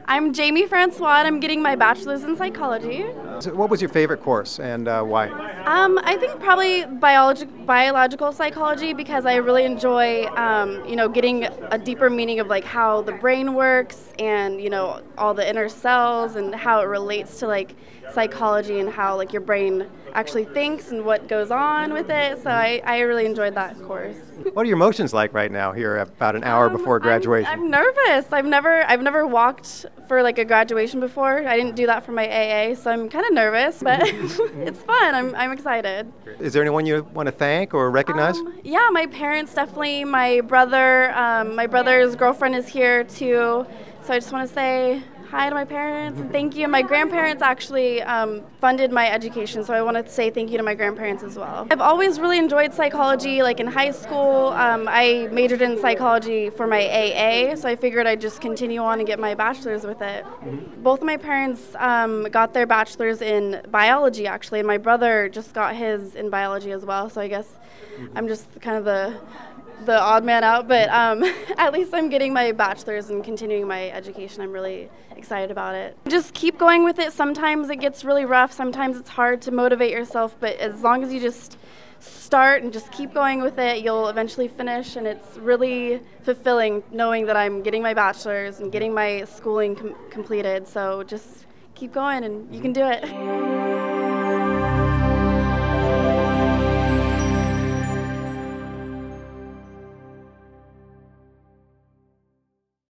I'm Jamie Francois, and I'm getting my bachelor's in psychology. So what was your favorite course and why? I think probably biological psychology because I really enjoy, getting a deeper meaning of like how the brain works and all the inner cells and how it relates to like psychology and how like your brain actually thinks and what goes on with it. So I really enjoyed that course. What are your emotions like right now here about an hour before graduation? I'm nervous. I've never walked for like a graduation before. I didn't do that for my AA, so I'm kind of nervous, but it's fun. I'm excited. Is there anyone you want to thank or recognize? Yeah, my parents definitely. My brother's girlfriend is here too, so I just want to say hi to my parents and thank you. My grandparents actually funded my education, so I want to say thank you to my grandparents as well. I've always really enjoyed psychology. Like in high school, I majored in psychology for my AA, so I figured I'd just continue on and get my bachelor's with it. Both of my parents got their bachelor's in biology actually, and my brother just got his in biology as well, so I guess I'm just kind of the odd man out, but at least I'm getting my bachelor's and continuing my education. I'm really excited about it. Just keep going with it. Sometimes it gets really rough. Sometimes it's hard to motivate yourself, but as long as you just start and just keep going with it, you'll eventually finish, and it's really fulfilling knowing that I'm getting my bachelor's and getting my schooling completed. So just keep going and you can do it.